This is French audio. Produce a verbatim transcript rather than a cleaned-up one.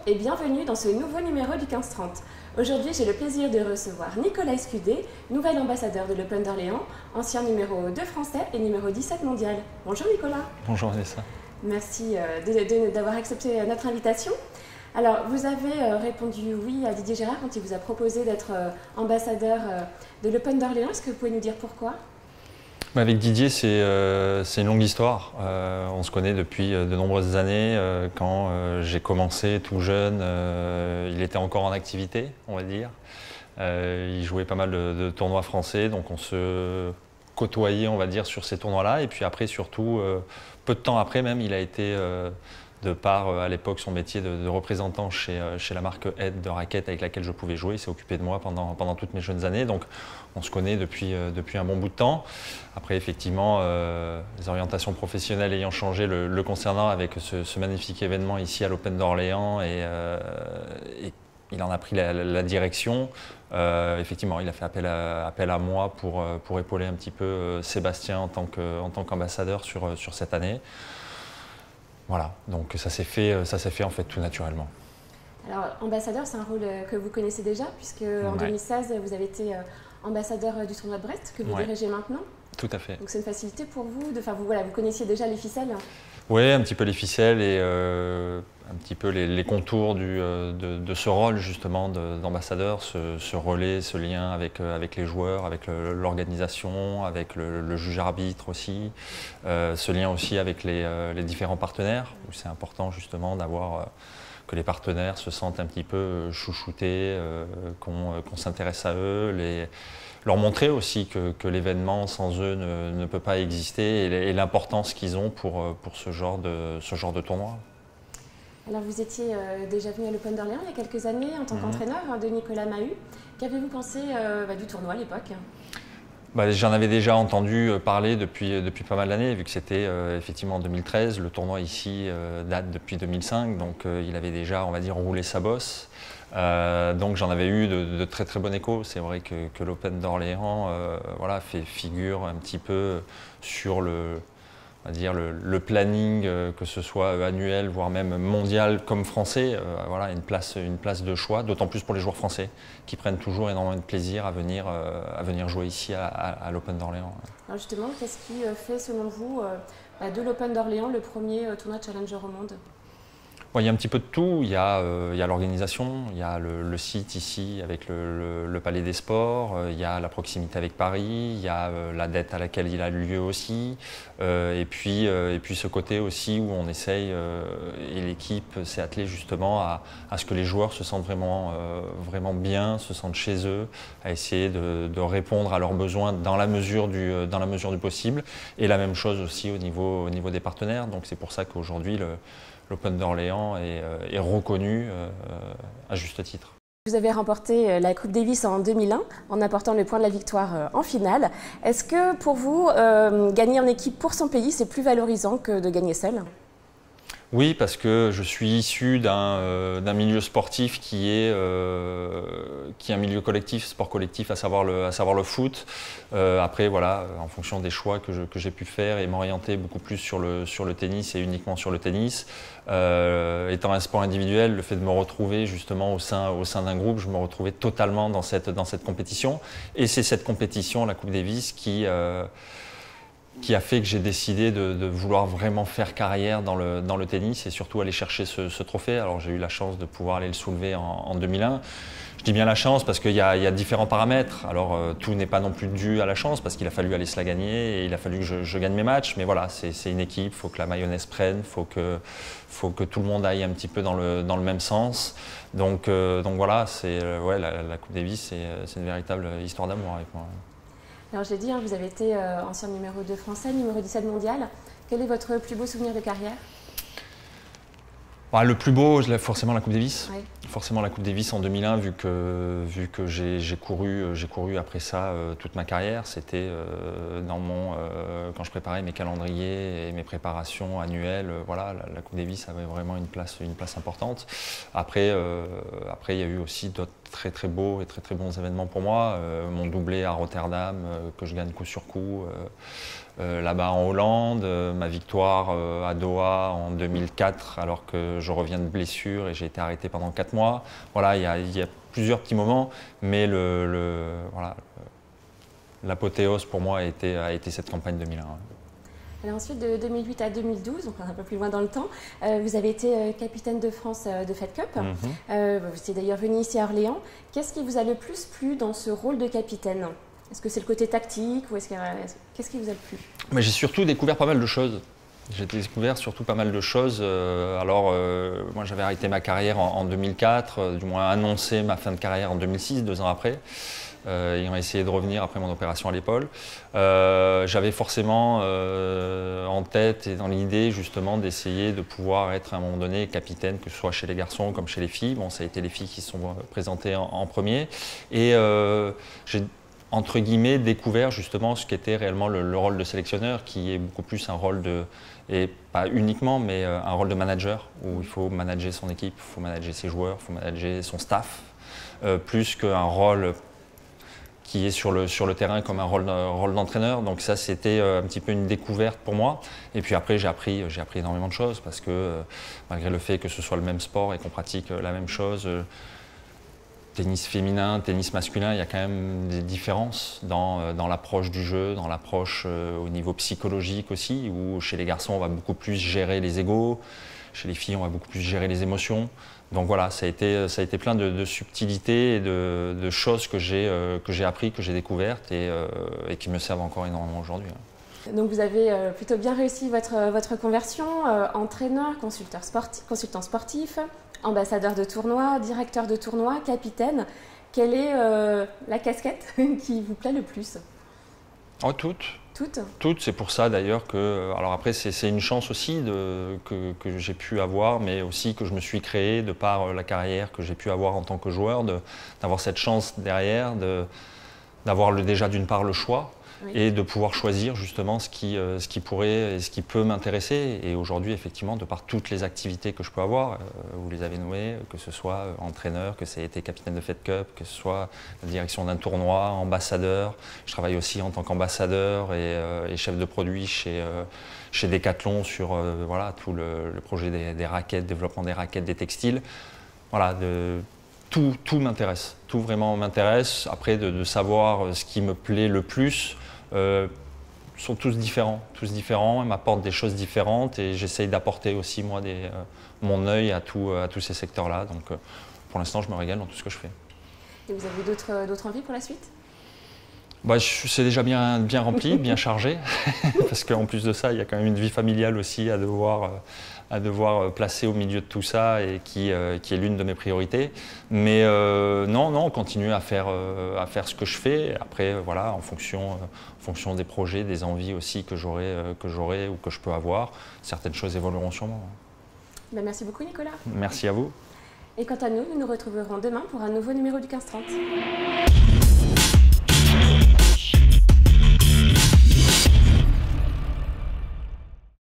et bienvenue dans ce nouveau numéro du quinze trente. Aujourd'hui, j'ai le plaisir de recevoir Nicolas Escudé, nouvel ambassadeur de l'Open d'Orléans, ancien numéro deux français et numéro dix-sept mondial. Bonjour Nicolas. Bonjour Vanessa. Merci d'avoir accepté notre invitation. Alors, vous avez répondu oui à Didier Gérard quand il vous a proposé d'être ambassadeur de l'Open d'Orléans. Est-ce que vous pouvez nous dire pourquoi ? Avec Didier, c'est euh, une longue histoire. Euh, on se connaît depuis de nombreuses années. Euh, quand euh, j'ai commencé tout jeune, euh, il était encore en activité, on va dire. Euh, il jouait pas mal de, de tournois français, donc on se côtoyait, on va dire, sur ces tournois-là. Et puis après, surtout, euh, peu de temps après même, il a été, euh, de par à l'époque son métier de, de représentant chez, chez la marque Ed de raquettes avec laquelle je pouvais jouer. Il s'est occupé de moi pendant, pendant toutes mes jeunes années. Donc on se connaît depuis, depuis un bon bout de temps. Après, effectivement, euh, les orientations professionnelles ayant changé le, le concernant avec ce, ce magnifique événement ici à l'Open d'Orléans et, euh, et il en a pris la, la, la direction. Euh, effectivement, il a fait appel à, appel à moi pour, pour épauler un petit peu Sébastien en tant que, en tant qu'ambassadeur sur, sur cette année. Voilà, donc ça s'est fait, ça s'est fait en fait tout naturellement. Alors, ambassadeur, c'est un rôle que vous connaissez déjà, puisque en ouais. deux mille seize, vous avez été ambassadeur du tournoi de Brest, que vous ouais. dirigez maintenant. Tout à fait. Donc c'est une facilité pour vous, de, enfin vous, voilà, vous connaissiez déjà les ficelles. Oui, un petit peu les ficelles et euh, un petit peu les, les contours du, euh, de, de ce rôle justement d'ambassadeur, ce, ce relais, ce lien avec, euh, avec les joueurs, avec l'organisation, avec le, le juge arbitre aussi, euh, ce lien aussi avec les, euh, les différents partenaires, où c'est important justement d'avoir euh, que les partenaires se sentent un petit peu chouchoutés, euh, qu'on euh, qu'on s'intéresse à eux, les, leur montrer aussi que, que l'événement sans eux ne, ne peut pas exister et l'importance qu'ils ont pour, pour ce, genre de, ce genre de tournoi. Alors vous étiez euh, déjà venu à l'Open d'Orléans il y a quelques années en tant mmh. qu'entraîneur hein, de Nicolas Mahut. Qu'avez-vous pensé euh, bah, du tournoi à l'époque ? Bah, J'en avais déjà entendu parler depuis, depuis pas mal d'années, vu que c'était euh, effectivement en deux mille treize. Le tournoi ici euh, date depuis deux mille cinq, donc euh, il avait déjà, on va dire, roulé sa bosse. Euh, donc j'en avais eu de, de très très bon écho. C'est vrai que, que l'Open d'Orléans euh, voilà, fait figure un petit peu sur le, on va dire le, le planning, euh, que ce soit annuel, voire même mondial comme français. Euh, voilà, une place, une place de choix, d'autant plus pour les joueurs français qui prennent toujours énormément de plaisir à venir, euh, à venir jouer ici à, à, à l'Open d'Orléans. Alors justement, qu'est-ce qui fait selon vous euh, de l'Open d'Orléans le premier euh, tournoi Challenger au monde ? Bon, il y a un petit peu de tout, il y a, euh, il y a l'organisation, il y a le, le site ici avec le, le, le Palais des Sports, euh, il y a la proximité avec Paris, il y a euh, la date à laquelle il a lieu aussi, euh, et, puis, euh, et puis ce côté aussi où on essaye, euh, et l'équipe s'est attelée justement à, à ce que les joueurs se sentent vraiment, euh, vraiment bien, se sentent chez eux, à essayer de, de répondre à leurs besoins dans la mesure du, dans la mesure du possible, et la même chose aussi au niveau, au niveau des partenaires, donc c'est pour ça qu'aujourd'hui le l'Open d'Orléans est, est reconnu euh, à juste titre. Vous avez remporté la Coupe Davis en deux mille un en apportant le point de la victoire en finale. Est-ce que pour vous, euh, gagner en équipe pour son pays, c'est plus valorisant que de gagner seul ? Oui, parce que je suis issu d'un euh, d'un milieu sportif qui est, euh, qui est un milieu collectif, sport collectif, à savoir le, à savoir le foot. Euh, après, voilà, en fonction des choix que, je, que j'ai pu faire et m'orienter beaucoup plus sur le, sur le tennis et uniquement sur le tennis. Euh, étant un sport individuel, le fait de me retrouver justement au sein, au sein d'un groupe, je me retrouvais totalement dans cette, dans cette compétition. Et c'est cette compétition, la Coupe Davis, qui... Euh, qui a fait que j'ai décidé de, de vouloir vraiment faire carrière dans le, dans le tennis et surtout aller chercher ce, ce trophée. Alors j'ai eu la chance de pouvoir aller le soulever en, en deux mille un. Je dis bien la chance parce qu'il y, y a différents paramètres. Alors euh, tout n'est pas non plus dû à la chance parce qu'il a fallu aller se la gagner et il a fallu que je, je gagne mes matchs. Mais voilà, c'est une équipe, il faut que la mayonnaise prenne, il faut que, faut que tout le monde aille un petit peu dans le, dans le même sens. Donc, euh, donc voilà, c'est, euh, ouais, la, la Coupe Davis, c'est une véritable histoire d'amour avec moi. Alors je l'ai dit, hein, vous avez été euh, ancien numéro deux français, numéro dix-sept mondial. Quel est votre plus beau souvenir de carrière ? Bah, le plus beau, forcément la Coupe Davis. Oui. Forcément la Coupe Davis en deux mille un, vu que, vu que j'ai couru, j'ai couru après ça euh, toute ma carrière. C'était euh, dans mon, euh, quand je préparais mes calendriers et mes préparations annuelles, euh, voilà, la, la Coupe Davis avait vraiment une place, une place importante. Après, euh, après, il y a eu aussi d'autres très très beaux et très très bons événements pour moi. Euh, mon doublé à Rotterdam, euh, que je gagne coup sur coup, euh, euh, là-bas en Hollande, euh, ma victoire euh, à Doha en deux mille quatre, alors que je reviens de blessure et j'ai été arrêté pendant quatre mois. Voilà, il y a, il y a plusieurs petits moments, mais le, le, voilà, l'apothéose pour moi a été, a été cette campagne deux mille un. Alors ensuite, de deux mille huit à deux mille douze, donc un peu plus loin dans le temps, euh, vous avez été euh, capitaine de France euh, de Fed Cup. Mm-hmm. euh, vous étiez d'ailleurs venu ici à Orléans. Qu'est-ce qui vous a le plus plu dans ce rôle de capitaine? Est-ce que c'est le côté tactique ou est-ce que, qu'est-ce qui vous a le plu? Mais j'ai surtout découvert pas mal de choses. J'ai découvert surtout pas mal de choses. Euh, alors, euh, moi, j'avais arrêté ma carrière en, en deux mille quatre, euh, du moins annoncé ma fin de carrière en deux mille six, deux ans après. Euh, ayant essayé de revenir après mon opération à l'épaule. Euh, J'avais forcément euh, en tête et dans l'idée justement d'essayer de pouvoir être à un moment donné capitaine, que ce soit chez les garçons comme chez les filles. Bon, ça a été les filles qui se sont présentées en, en premier. Et euh, j'ai entre guillemets découvert justement ce qu'était réellement le, le rôle de sélectionneur, qui est beaucoup plus un rôle de, et pas uniquement, mais un rôle de manager, où il faut manager son équipe, il faut manager ses joueurs, il faut manager son staff, euh, plus qu'un rôle qui est sur le, sur le terrain comme un rôle, rôle d'entraîneur. Donc ça, c'était un petit peu une découverte pour moi. Et puis après, j'ai appris, j'ai appris énormément de choses parce que euh, malgré le fait que ce soit le même sport et qu'on pratique la même chose, euh, tennis féminin, tennis masculin, il y a quand même des différences dans, euh, dans l'approche du jeu, dans l'approche euh, au niveau psychologique aussi, où chez les garçons, on va beaucoup plus gérer les égos, chez les filles, on va beaucoup plus gérer les émotions. Donc voilà, ça a été, ça a été plein de, de subtilités et de, de choses que j'ai euh, que j'ai appris, que j'ai découvertes et, euh, et qui me servent encore énormément aujourd'hui. Donc vous avez euh, plutôt bien réussi votre, votre conversion, euh, entraîneur, consulteur sportif, consultant sportif, ambassadeur de tournoi, directeur de tournoi, capitaine. Quelle est euh, la casquette qui vous plaît le plus? Oh, toutes. Toutes Toutes, c'est pour ça d'ailleurs que, alors après c'est une chance aussi de, que, que j'ai pu avoir, mais aussi que je me suis créé de par la carrière que j'ai pu avoir en tant que joueur, d'avoir cette chance derrière, d'avoir déjà d'une part le choix, oui, et de pouvoir choisir justement ce qui, euh, ce qui pourrait et ce qui peut m'intéresser. Et aujourd'hui, effectivement, de par toutes les activités que je peux avoir, euh, vous les avez nouées, que ce soit euh, entraîneur, que ça ait été capitaine de Fed Cup, que ce soit la direction d'un tournoi, ambassadeur. Je travaille aussi en tant qu'ambassadeur et, euh, et chef de produit chez, euh, chez Decathlon sur euh, voilà, tout le, le projet des, des raquettes, développement des raquettes, des textiles. Voilà, de, tout, tout m'intéresse, tout vraiment m'intéresse. Après, de, de savoir ce qui me plaît le plus, Euh, sont tous différents, tous différents, ils m'apportent des choses différentes et j'essaye d'apporter aussi moi des, euh, mon œil à, tout, à tous ces secteurs-là. Donc euh, pour l'instant, je me régale dans tout ce que je fais. Et vous avez d'autres d'autres envies pour la suite? Bah, c'est déjà bien, bien rempli, bien chargé, parce qu'en plus de ça, il y a quand même une vie familiale aussi à devoir, euh, à devoir placer au milieu de tout ça et qui, euh, qui est l'une de mes priorités. Mais euh, non, non, on continue à faire, euh, à faire ce que je fais. Après, euh, voilà, en fonction, euh, en fonction des projets, des envies aussi que j'aurai euh, que j'aurai ou que je peux avoir, certaines choses évolueront sûrement. Ben, merci beaucoup, Nicolas. Merci à vous. Et quant à nous, nous nous retrouverons demain pour un nouveau numéro du quinze trente.